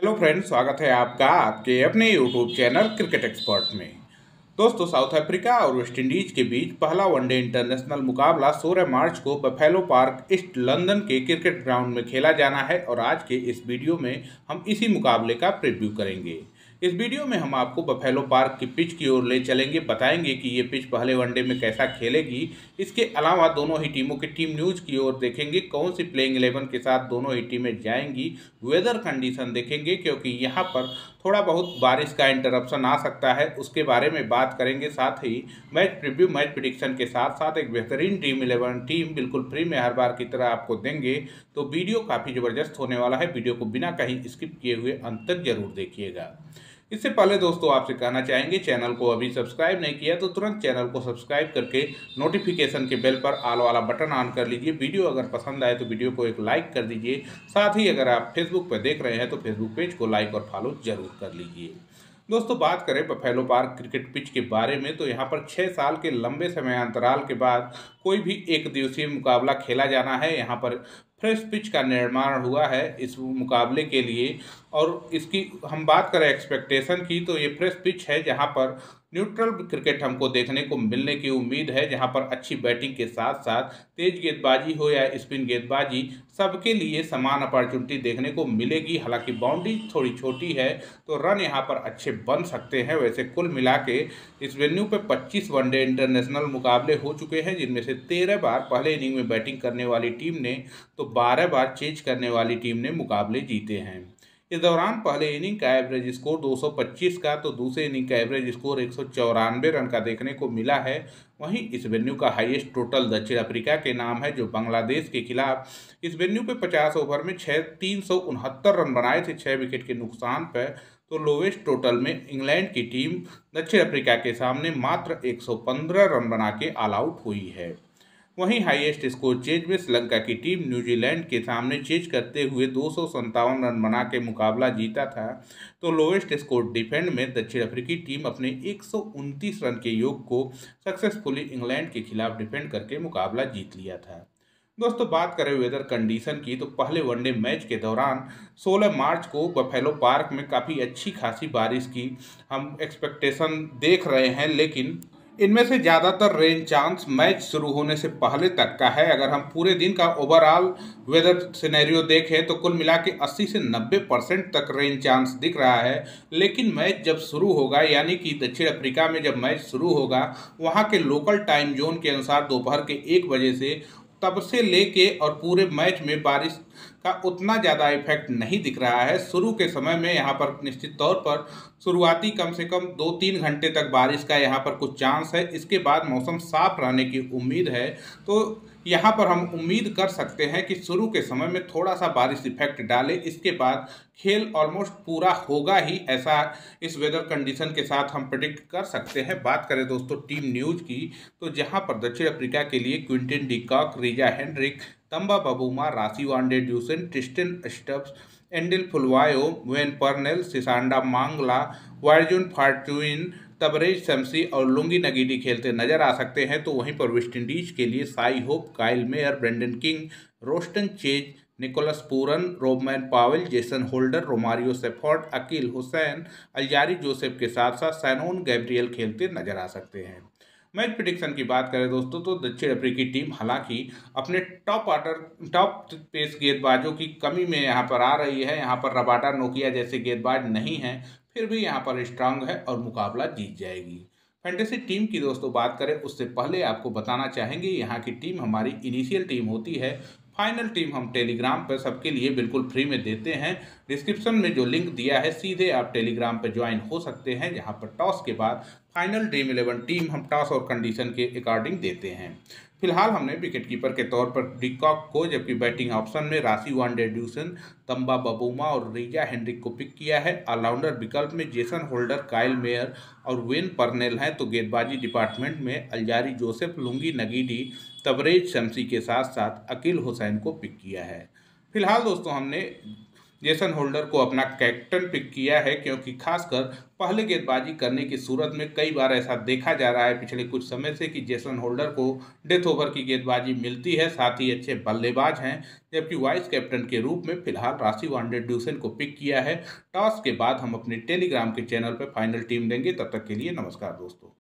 Hello friends, स्वागत है आपका आपके अपने यूट्यूब चैनल क्रिकेट एक्सपर्ट में। दोस्तों, साउथ अफ्रीका और वेस्ट इंडीज के बीच पहला वनडे इंटरनेशनल मुकाबला 16 मार्च को बफेलो पार्क ईस्ट लंदन के क्रिकेट ग्राउंड में खेला जाना है और आज के इस वीडियो में हम इसी मुकाबले का प्रीव्यू करेंगे। इस वीडियो में हम आपको बफेलो पार्क की पिच की ओर ले चलेंगे, बताएंगे कि ये पिच पहले वनडे में कैसा खेलेगी। इसके अलावा दोनों ही टीमों की टीम न्यूज़ की ओर देखेंगे, कौन सी प्लेइंग 11 के साथ दोनों ही टीमें जाएंगी। वेदर कंडीशन देखेंगे क्योंकि यहाँ पर थोड़ा बहुत बारिश का इंटरप्शन आ सकता है, उसके बारे में बात करेंगे। साथ ही मैच प्रीव्यू, मैच प्रिडिक्शन के साथ साथ एक बेहतरीन ड्रीम 11 टीम बिल्कुल फ्री में हर बार की तरह आपको देंगे। तो वीडियो काफ़ी ज़बरदस्त होने वाला है, वीडियो को बिना कहीं स्किप किए हुए अंत तक जरूर देखिएगा। इससे पहले दोस्तों आपसे कहना चाहेंगे, चैनल को अभी सब्सक्राइब नहीं किया तो तुरंत चैनल को सब्सक्राइब करके नोटिफिकेशन के बेल पर ऑल वाला बटन ऑन कर लीजिए। वीडियो अगर पसंद आए तो वीडियो को एक लाइक कर दीजिए। साथ ही अगर आप फेसबुक पर देख रहे हैं तो फेसबुक पेज को लाइक और फॉलो जरूर कर लीजिए। दोस्तों, बात करें बफेलो पार्क क्रिकेट पिच के बारे में तो यहाँ पर 6 साल के लंबे समय अंतराल के बाद कोई भी एक दिवसीय मुकाबला खेला जाना है। यहाँ पर फ्रेश पिच का निर्माण हुआ है इस मुकाबले के लिए। और इसकी हम बात करें एक्सपेक्टेशन की तो ये फ्रेश पिच है जहाँ पर न्यूट्रल क्रिकेट हमको देखने को मिलने की उम्मीद है, जहाँ पर अच्छी बैटिंग के साथ साथ तेज गेंदबाजी हो या स्पिन गेंदबाजी, सबके लिए समान अपॉर्चुनिटी देखने को मिलेगी। हालांकि बाउंड्री थोड़ी छोटी है तो रन यहाँ पर अच्छे बन सकते हैं। वैसे कुल मिला के इस वेन्यू पे 25 वनडे इंटरनेशनल मुकाबले हो चुके हैं, जिनमें से 13 बार पहले इनिंग में बैटिंग करने वाली टीम ने तो 12 बार चेज करने वाली टीम ने मुकाबले जीते हैं। इस दौरान पहले इनिंग का एवरेज स्कोर 225 का तो दूसरे इनिंग का एवरेज स्कोर 194 रन का देखने को मिला है। वहीं इस वेन्यू का हाईएस्ट टोटल दक्षिण अफ्रीका के नाम है, जो बांग्लादेश के खिलाफ इस वेन्यू पे 50 ओवर में 369 रन बनाए थे 6 विकेट के नुकसान पर। तो लोवेस्ट टोटल में इंग्लैंड की टीम दक्षिण अफ्रीका के सामने मात्र 115 रन बना के ऑल आउट हुई है। वहीं हाईएस्ट स्कोर चेज में श्रीलंका की टीम न्यूजीलैंड के सामने चेज करते हुए 257 रन बना के मुकाबला जीता था। तो लोवेस्ट स्कोर डिफेंड में दक्षिण अफ्रीकी टीम अपने 129 रन के योग को सक्सेसफुली इंग्लैंड के खिलाफ डिफेंड करके मुकाबला जीत लिया था। दोस्तों, बात करें वेदर कंडीशन की तो पहले वनडे मैच के दौरान 16 मार्च को बफेलो पार्क में काफ़ी अच्छी खासी बारिश की हम एक्सपेक्टेशन देख रहे हैं, लेकिन इनमें से ज़्यादातर रेन चांस मैच शुरू होने से पहले तक का है। अगर हम पूरे दिन का ओवरऑल वेदर सिनेरियो देखें तो कुल मिला के 80 से 90% तक रेन चांस दिख रहा है। लेकिन मैच जब शुरू होगा, यानी कि दक्षिण अफ्रीका में जब मैच शुरू होगा, वहाँ के लोकल टाइम जोन के अनुसार दोपहर के 1 बजे से तब से लेके और पूरे मैच में बारिश का उतना ज़्यादा इफेक्ट नहीं दिख रहा है। शुरू के समय में यहाँ पर निश्चित तौर पर शुरुआती कम से कम 2-3 घंटे तक बारिश का यहाँ पर कुछ चांस है। इसके बाद मौसम साफ रहने की उम्मीद है। तो यहाँ पर हम उम्मीद कर सकते हैं कि शुरू के समय में थोड़ा सा बारिश इफेक्ट डाले, इसके बाद खेल ऑलमोस्ट पूरा होगा ही, ऐसा इस वेदर कंडीशन के साथ हम प्रेडिक्ट कर सकते हैं। बात करें दोस्तों टीम न्यूज़ की तो जहाँ पर दक्षिण अफ्रीका के लिए Quinton de Kock, Reeza Hendricks, Temba Bavuma, Rassie van der Dussen, Tristan Stubbs, Andile Phehlukwayo, Wayne Parnell, Sisanda Magala, Bjorn फार्टुइन, Tabrez शमसी और लुंगी नगीडी खेलते नजर आ सकते हैं। तो वहीं पर वेस्ट इंडीज के लिए Shai Hope, Kyle Mayers, Brandon King, Roston Chase, Nicholas Pooran, Rovman Powell, Jason Holder, Romario Shepherd, Akeal Hosein, Alzarri Joseph के साथ साथ सैनोन गैब्रियल खेलते नजर आ सकते हैं। मैच प्रिडिक्शन की बात करें दोस्तों तो दक्षिण अफ्रीकी टीम हालांकि अपने टॉप पेस गेंदबाजों की कमी में यहाँ पर आ रही है। यहाँ पर रबाडा नोकिया जैसे गेंदबाज नहीं हैं, फिर भी यहाँ पर स्ट्रांग है और मुकाबला जीत जाएगी। फैंटेसी टीम की दोस्तों बात करें उससे पहले आपको बताना चाहेंगे, यहाँ की टीम हमारी इनिशियल टीम होती है। फाइनल टीम हम टेलीग्राम पर सबके लिए बिल्कुल फ्री में देते हैं। डिस्क्रिप्शन में जो लिंक दिया है सीधे आप टेलीग्राम पर ज्वाइन हो सकते हैं, जहां पर टॉस के बाद फाइनल ड्रीम 11 टीम हम टॉस और कंडीशन के अकॉर्डिंग देते हैं। फिलहाल हमने विकेट कीपर के तौर पर डिकॉक को, जबकि बैटिंग ऑप्शन में रासी वांडे ड्यूसन, तंबा बबूमा और रीजा हेनरिक को पिक किया है। ऑलराउंडर विकल्प में जेसन होल्डर, काइल मेयर और वेन पर्नेल हैं। तो गेंदबाजी डिपार्टमेंट में Alzarri Joseph, Lungi Ngidi, Tabraiz Shamsi के साथ साथ अकील हुसैन को पिक किया है। फिलहाल दोस्तों हमने जेसन होल्डर को अपना कैप्टन पिक किया है, क्योंकि खासकर पहले गेंदबाजी करने की सूरत में कई बार ऐसा देखा जा रहा है पिछले कुछ समय से कि जेसन होल्डर को डेथ ओवर की गेंदबाजी मिलती है, साथ ही अच्छे बल्लेबाज हैं। जबकि वाइस कैप्टन के रूप में फिलहाल राशि वांडे ड्यूसन को पिक किया है। टॉस के बाद हम अपने टेलीग्राम के चैनल पर फाइनल टीम देंगे। तब तक के लिए नमस्कार दोस्तों।